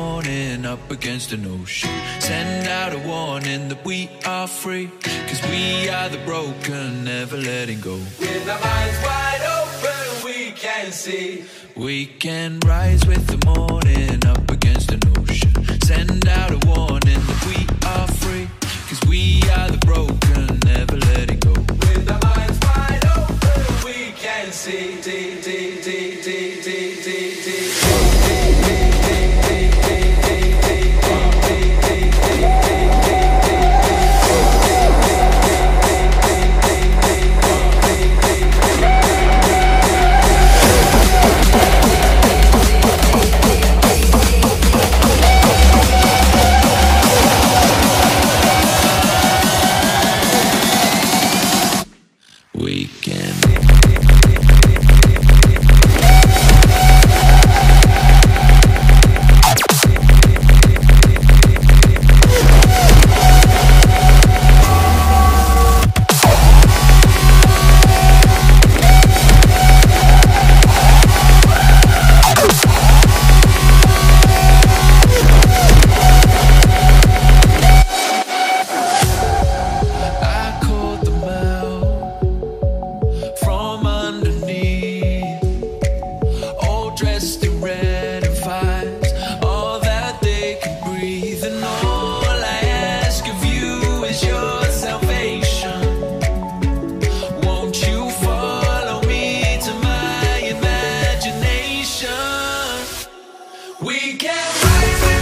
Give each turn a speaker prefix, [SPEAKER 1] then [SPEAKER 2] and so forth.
[SPEAKER 1] morning up against an ocean. Send out a warning that we are free, 'cause we are the broken, never letting go.
[SPEAKER 2] With our minds wide open, we can see.
[SPEAKER 1] We can rise with the morning up against an ocean. Send out a warning that we are free, 'cause we are the broken, never letting go.
[SPEAKER 2] With our minds wide open, we can see.
[SPEAKER 1] We can. Dressed in red and fires, all that they can breathe. And all I ask of you is your salvation. Won't you follow me to my imagination? We can rise.